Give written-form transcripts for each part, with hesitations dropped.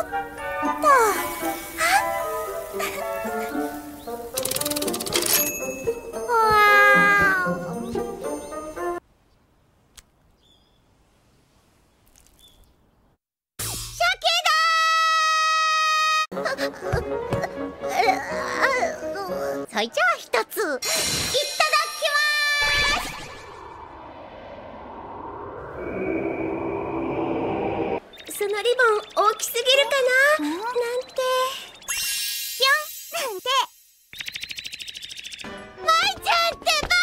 そいじゃあ一ついただきます。そのリボン大きすぎるかななんてぴょんなんて舞ちゃんってば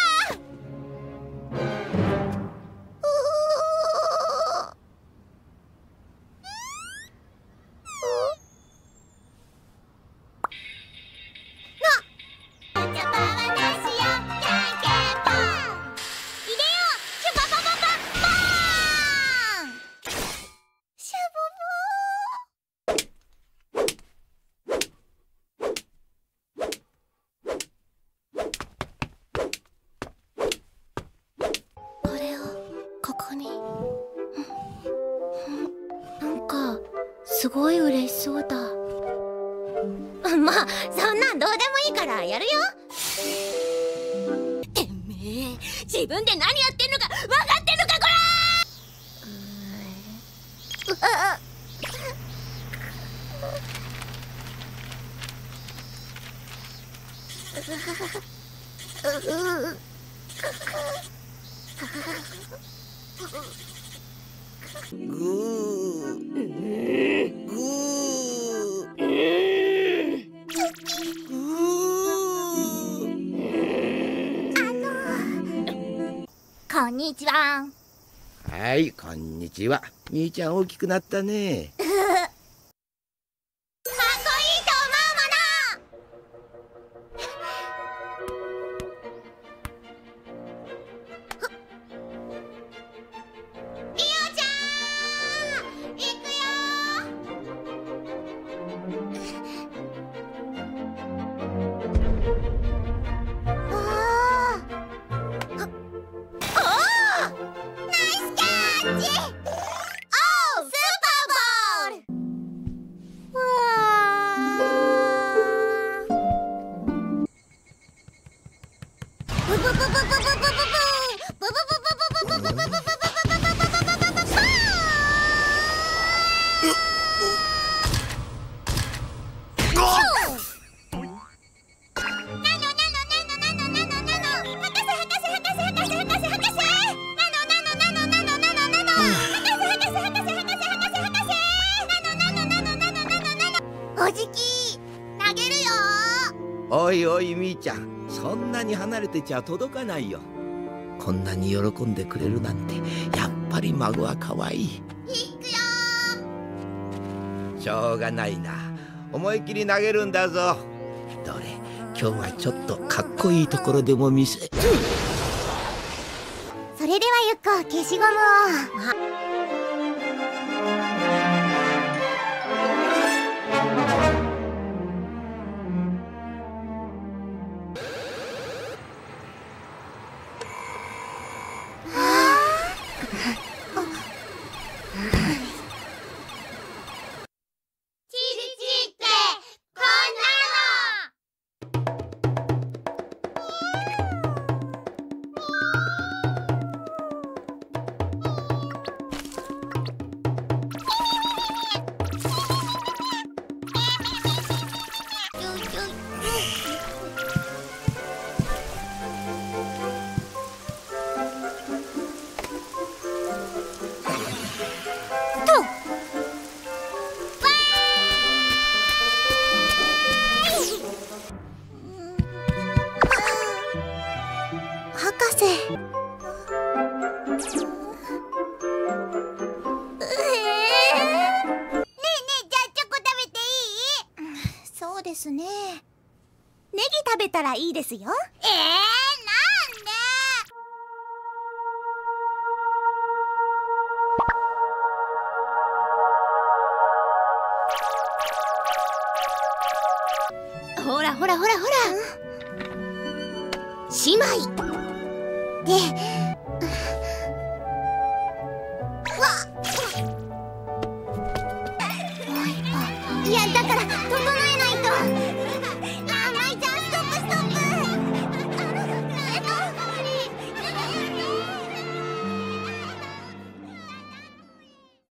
すごい嬉しそうだ。まあそんなんどうでもいいからやるよ。てめえ自分で何やってんのか分かってんのかここんにちは。 はい、こんにちは。兄ちゃん大きくなったね。 かっこいいと思うもの。リオちゃん行くよ。おじき投げるよ。 おいおいみーちゃん、そんなに離れてちゃ届かないよ。こんなに喜んでくれるなんて、やっぱり孫は可愛い。 いくよ。 しょうがないな、思いっきり投げるんだぞ。どれ、今日はちょっとかっこいいところでも見せ。 それではゆっこ消しゴムを。博士。ねえねえ、じゃあチョコ食べていい？そうですね。ネギ食べたらいいですよ。なんで？ほらほらほらほら。姉妹で、わっ。もう一本。 いやだから整